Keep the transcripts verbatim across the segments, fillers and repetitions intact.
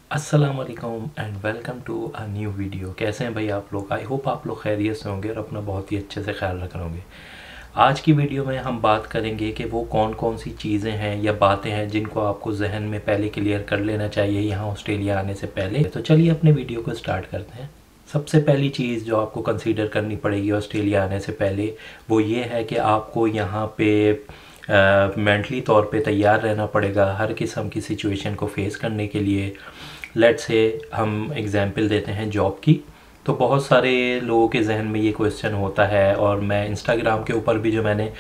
अस्सलाम वालेकुम and welcome to a new video. कैसे हैं भाई आप लोग? आई होप आप लोग खैरियत से होंगे और अपना बहुत ही अच्छे से ख्याल रख रहे होंगे। आज की वीडियो में हम बात करेंगे कि वो कौन कौन सी चीज़ें हैं या बातें हैं जिनको आपको जहन में पहले क्लियर कर लेना चाहिए यहाँ ऑस्ट्रेलिया आने से पहले। तो चलिए अपने वीडियो को स्टार्ट करते हैं। सबसे पहली चीज़ जो आपको कंसीडर करनी पड़ेगी ऑस्ट्रेलिया आने से पहले वो ये है कि आपको यहाँ पे मेंटली uh, तौर पे तैयार रहना पड़ेगा हर किस्म की सिचुएशन को फेस करने के लिए। लेट्स से हम एग्जांपल देते हैं जॉब की। तो बहुत सारे लोगों के जहन में ये क्वेश्चन होता है और मैं इंस्टाग्राम के ऊपर भी जो मैंने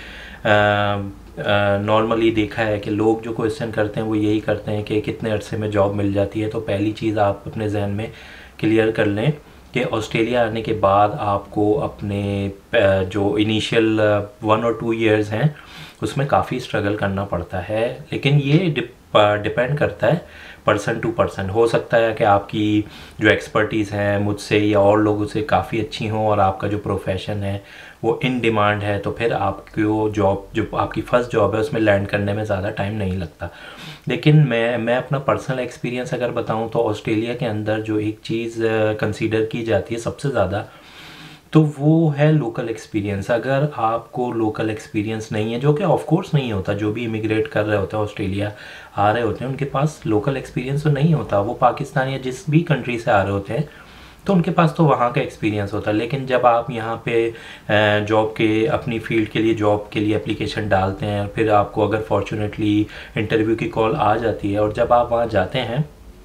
नॉर्मली देखा है कि लोग जो क्वेश्चन करते हैं वो यही करते हैं कि कितने अरसे में जॉब मिल जाती है। तो पहली चीज़ आप अपने जहन में क्लियर कर लें कि ऑस्ट्रेलिया आने के बाद आपको अपने जो इनिशियल वन और टू इयर्स हैं उसमें काफ़ी स्ट्रगल करना पड़ता है, लेकिन ये डिपेंड करता है पर्सन टू पर्सन। हो सकता है कि आपकी जो एक्सपर्टीज़ है मुझसे या और लोगों से काफ़ी अच्छी हों और आपका जो प्रोफेशन है वो इन डिमांड है, तो फिर आपको जॉब जो आपकी फ़र्स्ट जॉब है उसमें लैंड करने में ज़्यादा टाइम नहीं लगता। लेकिन मैं मैं अपना पर्सनल एक्सपीरियंस अगर बताऊं तो ऑस्ट्रेलिया के अंदर जो एक चीज़ कंसीडर की जाती है सबसे ज़्यादा तो वो है लोकल एक्सपीरियंस। अगर आपको लोकल एक्सपीरियंस नहीं है, जो कि ऑफ कोर्स नहीं होता, जो भी इमिग्रेट कर रहे होते हैं ऑस्ट्रेलिया आ रहे होते हैं उनके पास लोकल एक्सपीरियंस तो नहीं होता। वो पाकिस्तान या जिस भी कंट्री से आ रहे होते हैं तो उनके पास तो वहाँ का एक्सपीरियंस होता है। लेकिन जब आप यहाँ पे जॉब के अपनी फील्ड के लिए जॉब के लिए एप्लीकेशन डालते हैं और फिर आपको अगर फॉर्चुनेटली इंटरव्यू की कॉल आ जाती है और जब आप वहाँ जाते हैं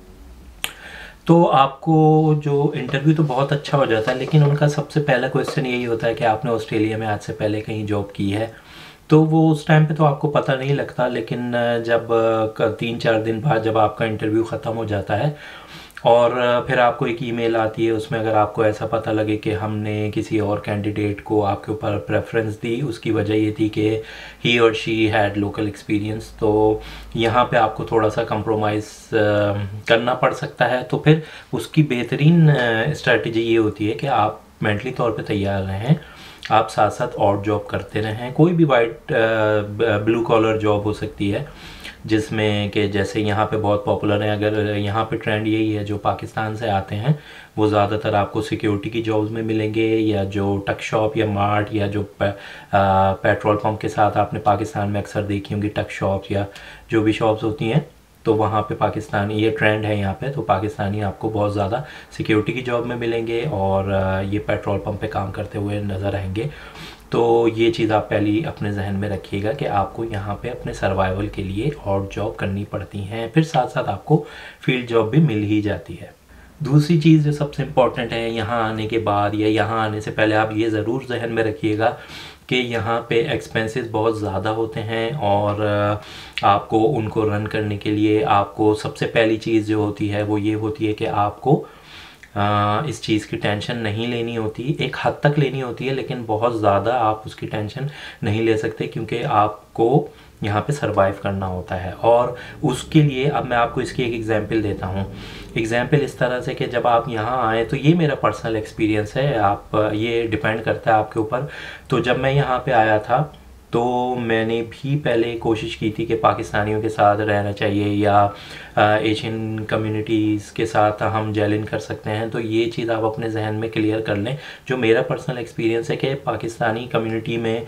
तो आपको जो इंटरव्यू तो बहुत अच्छा हो जाता है, लेकिन उनका सबसे पहला क्वेश्चन यही होता है कि आपने ऑस्ट्रेलिया में आज से पहले कहीं जॉब की है। तो वो उस टाइम पे तो आपको पता नहीं लगता, लेकिन जब तीन चार दिन बाद जब आपका इंटरव्यू ख़त्म हो जाता है और फिर आपको एक ईमेल आती है, उसमें अगर आपको ऐसा पता लगे कि हमने किसी और कैंडिडेट को आपके ऊपर प्रेफरेंस दी, उसकी वजह ये थी कि ही और शी हैड लोकल एक्सपीरियंस, तो यहाँ पे आपको थोड़ा सा कंप्रोमाइज़ करना पड़ सकता है। तो फिर उसकी बेहतरीन स्ट्रेटजी ये होती है कि आप मेंटली तौर पे तैयार रहें, आप साथ साथ और जॉब करते रहें। कोई भी वाइट ब्लू कॉलर जॉब हो सकती है जिसमें कि जैसे यहाँ पे बहुत पॉपुलर है। अगर यहाँ पे ट्रेंड यही है, जो पाकिस्तान से आते हैं वो ज़्यादातर आपको सिक्योरिटी की जॉब्स में मिलेंगे, या जो टक शॉप या मार्ट या जो पे, आ, पेट्रोल पंप के साथ आपने पाकिस्तान में अक्सर देखी होंगी टक शॉप्स या जो भी शॉप्स होती हैं, तो वहाँ पे पाकिस्तानी ये ट्रेंड है यहाँ पे, तो पाकिस्तानी आपको बहुत ज़्यादा सिक्योरिटी की जॉब में मिलेंगे और ये पेट्रोल पंप पे काम करते हुए नज़र आएंगे। तो ये चीज़ आप पहली अपने जहन में रखिएगा कि आपको यहाँ पे अपने सर्वाइवल के लिए और जॉब करनी पड़ती हैं, फिर साथ साथ आपको फील्ड जॉब भी मिल ही जाती है। दूसरी चीज़ जो सबसे इम्पॉर्टेंट है यहाँ आने के बाद या यहाँ आने से पहले, आप ये ज़रूर जहन में रखिएगा कि यहाँ पे एक्सपेंसेस बहुत ज़्यादा होते हैं और आपको उनको रन करने के लिए आपको सबसे पहली चीज़ जो होती है वो ये होती है कि आपको आ, इस चीज़ की टेंशन नहीं लेनी होती। एक हद तक लेनी होती है, लेकिन बहुत ज़्यादा आप उसकी टेंशन नहीं ले सकते, क्योंकि आपको यहाँ पे सरवाइव करना होता है। और उसके लिए अब मैं आपको इसकी एक एग्जांपल देता हूँ। एग्जांपल इस तरह से कि जब आप यहाँ आए, तो ये मेरा पर्सनल एक्सपीरियंस है, आप ये डिपेंड करता है आपके ऊपर। तो जब मैं यहाँ पे आया था तो मैंने भी पहले कोशिश की थी कि पाकिस्तानियों के साथ रहना चाहिए या एशियन कम्युनिटीज़ के साथ हम जेल इन कर सकते हैं। तो ये चीज़ आप अपने जहन में क्लियर कर लें। जो मेरा पर्सनल एक्सपीरियंस है कि पाकिस्तानी कम्युनिटी में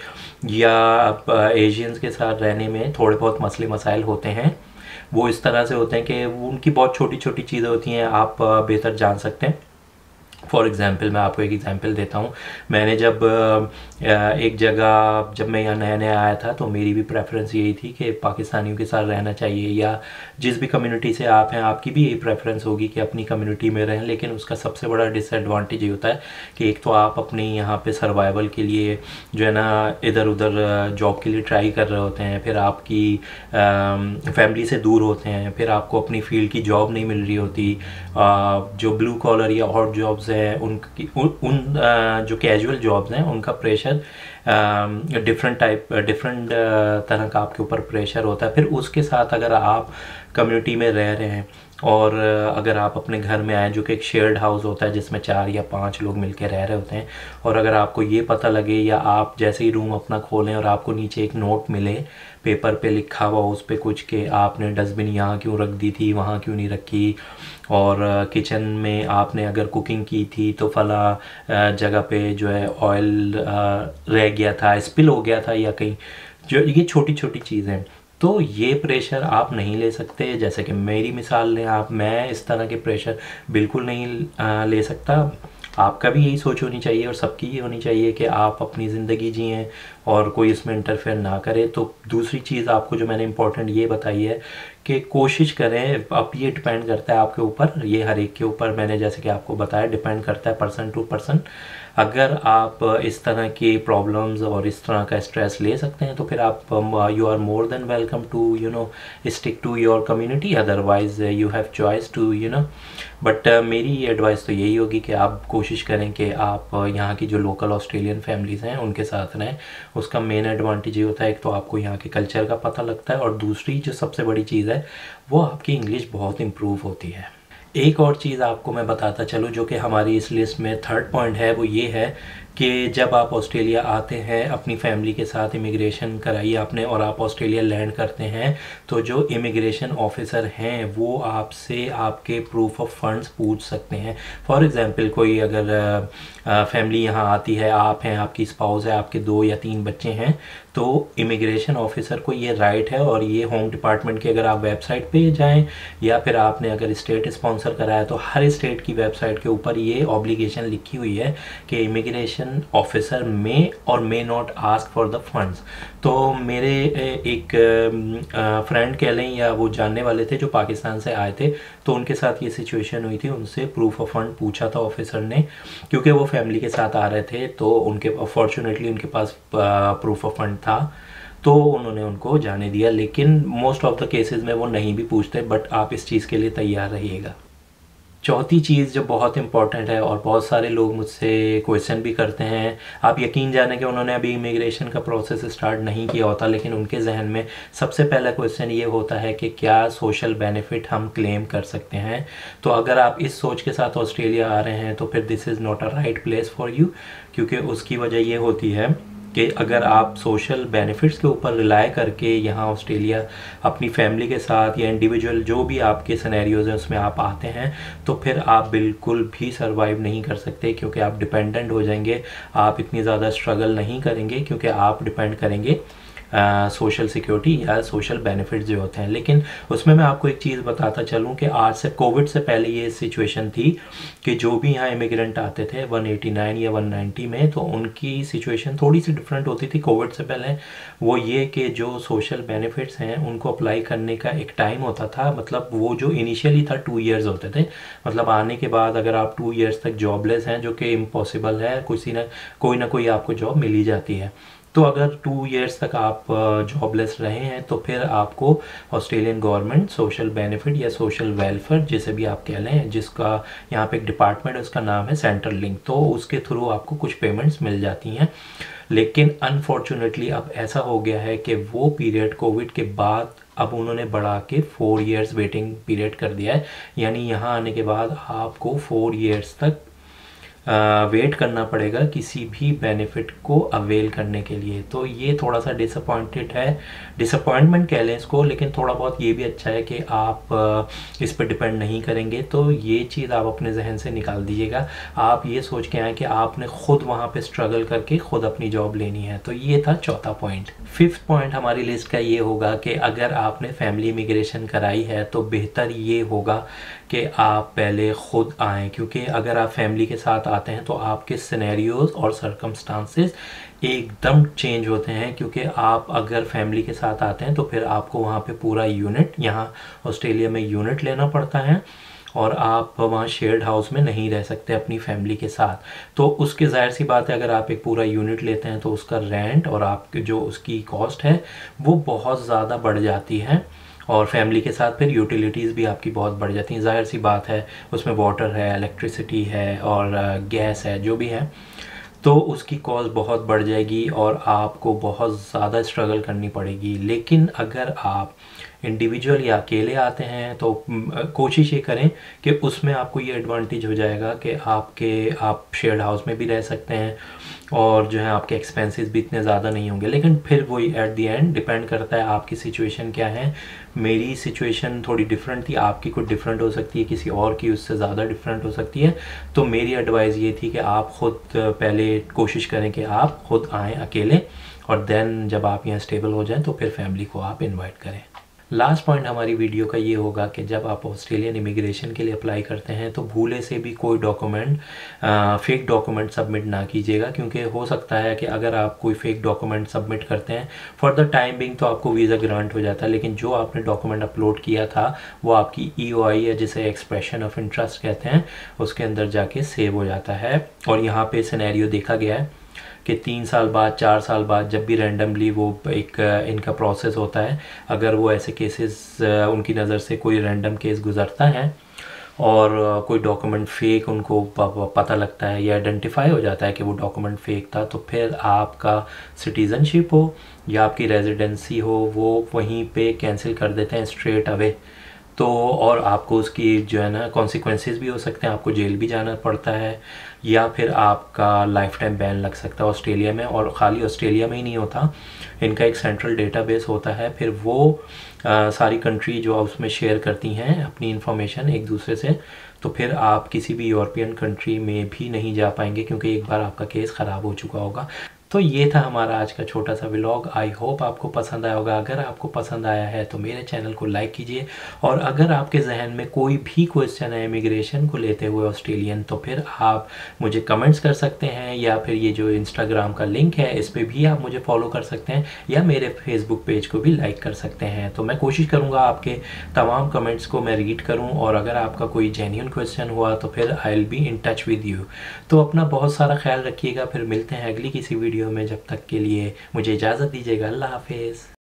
या एशियंस के साथ रहने में थोड़े बहुत मसले मसाइल होते हैं। वो इस तरह से होते हैं कि उनकी बहुत छोटी छोटी चीज़ें होती हैं, आप बेहतर जान सकते हैं। फॉर एग्ज़ाम्पल मैं आपको एक एग्ज़ाम्पल देता हूँ। मैंने जब एक जगह जब मैं यहाँ नया नया आया था तो मेरी भी प्रेफरेंस यही थी कि पाकिस्तानियों के साथ रहना चाहिए, या जिस भी कम्युनिटी से आप हैं आपकी भी यही प्रेफरेंस होगी कि अपनी कम्युनिटी में रहें। लेकिन उसका सबसे बड़ा डिसएडवांटेज ये होता है कि एक तो आप अपनी यहाँ पे सर्वाइवल के लिए जो है ना इधर उधर जॉब के लिए ट्राई कर रहे होते हैं, फिर आपकी फैमिली से दूर होते हैं, फिर आपको अपनी फील्ड की जॉब नहीं मिल रही होती। आ, जो ब्लू कॉलर या और जॉब्स उनकी उन, उन जो कैजुअल जॉब्स हैं उनका प्रेशर डिफरेंट टाइप डिफरेंट तरह का आपके ऊपर प्रेशर होता है। फिर उसके साथ अगर आप कम्युनिटी में रह रहे हैं और अगर आप अपने घर में आए जो कि एक शेयर्ड हाउस होता है जिसमें चार या पांच लोग मिलकर रह रहे होते हैं, और अगर आपको ये पता लगे या आप जैसे ही रूम अपना खोलें और आपको नीचे एक नोट मिले पेपर पे लिखा हुआ उस पर कुछ कि आपने डस्टबिन यहाँ क्यों रख दी थी, वहाँ क्यों नहीं रखी, और किचन में आपने अगर कुकिंग की थी तो फला जगह पे जो है ऑयल रह गया था, स्पिल हो गया था या कहीं, जो ये छोटी छोटी चीज़ें, तो ये प्रेशर आप नहीं ले सकते। जैसे कि मेरी मिसाल लें आप, मैं इस तरह के प्रेशर बिल्कुल नहीं आ, ले सकता। आपका भी यही सोच होनी चाहिए और सबकी ये होनी चाहिए कि आप अपनी ज़िंदगी जिएं और कोई इसमें इंटरफेयर ना करे। तो दूसरी चीज़ आपको जो मैंने इम्पोर्टेंट ये बताई है कि कोशिश करें, अब ये डिपेंड करता है आपके ऊपर, ये हर एक के ऊपर, मैंने जैसे कि आपको बताया डिपेंड करता है पर्सन टू पर्सन। अगर आप इस तरह की प्रॉब्लम्स और इस तरह का स्ट्रेस ले सकते हैं तो फिर आप you are more than welcome to you know stick to your community, otherwise you have choice to you know. But मेरी एडवाइस तो यही होगी कि आप कोशिश करें कि आप uh, यहाँ की जो लोकल ऑस्ट्रेलियन फैमिलीज़ हैं उनके साथ रहें। उसका मेन एडवांटेज ये होता है, एक तो आपको यहाँ के कल्चर का पता लगता है, और दूसरी जो सबसे बड़ी चीज़ है वो आपकी इंग्लिश बहुत इम्प्रूव होती है। एक और चीज़ आपको मैं बताता चलूँ जो कि हमारी इस लिस्ट में थर्ड पॉइंट है, वो ये है कि जब आप ऑस्ट्रेलिया आते हैं अपनी फैमिली के साथ, इमिग्रेशन कराई आपने और आप ऑस्ट्रेलिया लैंड करते हैं, तो जो इमिग्रेशन ऑफिसर हैं वो आपसे आपके प्रूफ ऑफ फंड्स पूछ सकते हैं। फॉर एग्जांपल कोई अगर फैमिली यहाँ आती है, आप हैं, आपकी स्पाउस है, आपके दो या तीन बच्चे हैं, तो इमिग्रेशन ऑफिसर को ये राइट है, और ये होम डिपार्टमेंट की अगर आप वेबसाइट पे जाएं या फिर आपने अगर स्टेट स्पॉन्सर कराया तो हर स्टेट की वेबसाइट के ऊपर ये ऑब्लिगेशन लिखी हुई है कि इमिग्रेशन ऑफिसर मे और may not ask for the funds. तो मेरे एक फ्रेंड कह लें या वो जानने वाले थे जो पाकिस्तान से आए थे, तो उनके साथ ये सिचुएशन हुई थी, उनसे प्रूफ ऑफ फंड पूछा था ऑफिसर ने, क्योंकि वो फैमिली के साथ आ रहे थे, तो उनके फॉर्चुनेटली उनके पास प्रूफ ऑफ फंड था, तो उन्होंने उनको जाने दिया। लेकिन मोस्ट ऑफ द केसेस में वो नहीं भी पूछते, बट आप इस चीज़ के लिए तैयार रहिएगा। चौथी चीज़ जो बहुत इंपॉर्टेंट है और बहुत सारे लोग मुझसे क्वेश्चन भी करते हैं, आप यकीन जाने कि उन्होंने अभी इमिग्रेशन का प्रोसेस स्टार्ट नहीं किया होता, लेकिन उनके जहन में सबसे पहला क्वेश्चन ये होता है कि क्या सोशल बेनिफिट हम क्लेम कर सकते हैं। तो अगर आप इस सोच के साथ ऑस्ट्रेलिया आ रहे हैं तो फिर this is not a right place for you, क्योंकि उसकी वजह ये होती है कि अगर आप सोशल बेनिफिट्स के ऊपर रिलाय करके यहाँ ऑस्ट्रेलिया अपनी फैमिली के साथ या इंडिविजुअल जो भी आपके सिनेरियोज़ हैं उसमें आप आते हैं, तो फिर आप बिल्कुल भी सरवाइव नहीं कर सकते, क्योंकि आप डिपेंडेंट हो जाएंगे। आप इतनी ज़्यादा स्ट्रगल नहीं करेंगे क्योंकि आप डिपेंड करेंगे सोशल सिक्योरिटी या सोशल बेनिफिट्स जो होते हैं। लेकिन उसमें मैं आपको एक चीज़ बताता चलूँ कि आज से कोविड से पहले ये सिचुएशन थी कि जो भी यहाँ इमिग्रेंट आते थे एक सौ नवासी या एक सौ नब्बे में, तो उनकी सिचुएशन थोड़ी सी डिफरेंट होती थी कोविड से पहले। वो ये कि जो सोशल बेनिफिट्स हैं उनको अप्लाई करने का एक टाइम होता था, मतलब वो जो इनिशियली था टू ईयर्स होते थे, मतलब आने के बाद अगर आप टू ईयर्स तक जॉबलेस हैं, जो कि इम्पॉसिबल है, किसी ना कोई ना कोई आपको जॉब मिल ही जाती है। तो अगर टू इयर्स तक आप जॉबलेस रहे हैं तो फिर आपको ऑस्ट्रेलियन गवर्नमेंट सोशल बेनिफिट या सोशल वेलफेयर जिसे भी आप कह लें, जिसका यहाँ पे एक डिपार्टमेंट है उसका नाम है सेंट्रल लिंक, तो उसके थ्रू आपको कुछ पेमेंट्स मिल जाती हैं। लेकिन अनफॉर्चुनेटली अब ऐसा हो गया है कि वो पीरियड कोविड के बाद अब उन्होंने बढ़ा के फोर इयर्स वेटिंग पीरियड कर दिया है, यानी यहाँ आने के बाद आपको फोर इयर्स तक वेट uh, करना पड़ेगा किसी भी बेनिफिट को अवेल करने के लिए। तो ये थोड़ा सा डिसअपॉइंटेड है, डिसअपॉइंटमेंट कह लें इसको, लेकिन थोड़ा बहुत ये भी अच्छा है कि आप uh, इस पर डिपेंड नहीं करेंगे। तो ये चीज़ आप अपने जहन से निकाल दीजिएगा, आप ये सोच के आए कि आपने खुद वहाँ पे स्ट्रगल करके खुद अपनी जॉब लेनी है। तो ये था चौथा पॉइंट। फिफ्थ पॉइंट हमारी लिस्ट का ये होगा कि अगर आपने फैमिली इमिग्रेशन कराई है तो बेहतर ये होगा कि आप पहले खुद आएँ, क्योंकि अगर आप फैमिली के साथ आते हैं तो आपके सिनेरियोज और सर्कमस्टांसेस एकदम चेंज होते हैं। क्योंकि आप अगर फैमिली के साथ आते हैं तो फिर आपको वहाँ पे पूरा यूनिट, यहाँ ऑस्ट्रेलिया में यूनिट लेना पड़ता है और आप वहाँ शेयर्ड हाउस में नहीं रह सकते अपनी फैमिली के साथ। तो उसके ज़ाहिर सी बात है अगर आप एक पूरा यूनिट लेते हैं तो उसका रेंट और आपके जो उसकी कॉस्ट है वो बहुत ज़्यादा बढ़ जाती है, और फैमिली के साथ फिर यूटिलिटीज़ भी आपकी बहुत बढ़ जाती हैं। ज़ाहिर सी बात है उसमें वाटर है, इलेक्ट्रिसिटी है और गैस है, जो भी है, तो उसकी कॉस्ट बहुत बढ़ जाएगी और आपको बहुत ज़्यादा स्ट्रगल करनी पड़ेगी। लेकिन अगर आप इंडिविजुअल या अकेले आते हैं तो कोशिश ये करें कि उसमें आपको ये एडवांटेज हो जाएगा कि आपके आप शेयर्ड हाउस में भी रह सकते हैं और जो है आपके एक्सपेंसेस भी इतने ज़्यादा नहीं होंगे। लेकिन फिर वही एट द एंड डिपेंड करता है आपकी सिचुएशन क्या है। मेरी सिचुएशन थोड़ी डिफरेंट थी, आपकी कुछ डिफरेंट हो सकती है, किसी और की उससे ज़्यादा डिफरेंट हो सकती है। तो मेरी एडवाइस ये थी कि आप ख़ुद पहले कोशिश करें कि आप ख़ुद आएँ अकेले, और देन जब आप यहाँ स्टेबल हो जाएं तो फिर फैमिली को आप इनवाइट करें। लास्ट पॉइंट हमारी वीडियो का ये होगा कि जब आप ऑस्ट्रेलियन इमिग्रेशन के लिए अप्लाई करते हैं तो भूले से भी कोई डॉक्यूमेंट फेक डॉक्यूमेंट सबमिट ना कीजिएगा, क्योंकि हो सकता है कि अगर आप कोई फेक डॉक्यूमेंट सबमिट करते हैं फॉर द टाइम बिंग तो आपको वीज़ा ग्रांट हो जाता है, लेकिन जो आपने डॉक्यूमेंट अपलोड किया था वो आपकी ई ओ आई है, जिसे एक्सप्रेशन ऑफ इंटरेस्ट कहते हैं, उसके अंदर जाके सेव हो जाता है। और यहाँ पे सिनेरियो देखा गया है कि तीन साल बाद, चार साल बाद जब भी रैंडमली वो एक इनका प्रोसेस होता है, अगर वो ऐसे केसेस उनकी नज़र से कोई रैंडम केस गुजरता है और कोई डॉक्यूमेंट फ़ेक उनको पता लगता है या आइडेंटिफाई हो जाता है कि वो डॉक्यूमेंट फ़ेक था, तो फिर आपका सिटीज़नशिप हो या आपकी रेजिडेंसी हो वो वहीं पे कैंसिल कर देते हैं स्ट्रेट अवे। तो और आपको उसकी जो है ना कॉन्सिक्वेंसेस भी हो सकते हैं, आपको जेल भी जाना पड़ता है या फिर आपका लाइफ टाइम बैन लग सकता है ऑस्ट्रेलिया में। और ख़ाली ऑस्ट्रेलिया में ही नहीं होता, इनका एक सेंट्रल डेटाबेस होता है, फिर वो आ, सारी कंट्री जो उसमें शेयर करती हैं अपनी इंफॉर्मेशन एक दूसरे से, तो फिर आप किसी भी यूरोपियन कंट्री में भी नहीं जा पाएंगे क्योंकि एक बार आपका केस ख़राब हो चुका होगा। तो ये था हमारा आज का छोटा सा व्लॉग। आई होप आपको पसंद आया होगा। अगर आपको पसंद आया है तो मेरे चैनल को लाइक कीजिए, और अगर आपके जहन में कोई भी क्वेश्चन है इमिग्रेशन को लेते हुए ऑस्ट्रेलियन, तो फिर आप मुझे कमेंट्स कर सकते हैं, या फिर ये जो इंस्टाग्राम का लिंक है इस पर भी आप मुझे फॉलो कर सकते हैं, या मेरे फेसबुक पेज को भी लाइक कर सकते हैं। तो मैं कोशिश करूँगा आपके तमाम कमेंट्स को मैं रीड करूँ, और अगर आपका कोई जेन्युइन क्वेश्चन हुआ तो फिर I will be in touch with you. तो अपना बहुत सारा ख्याल रखिएगा, फिर मिलते हैं अगली किसी वीडियो में। जब तक के लिए मुझे इजाज़त दीजिएगा। अल्लाह हाफिज़।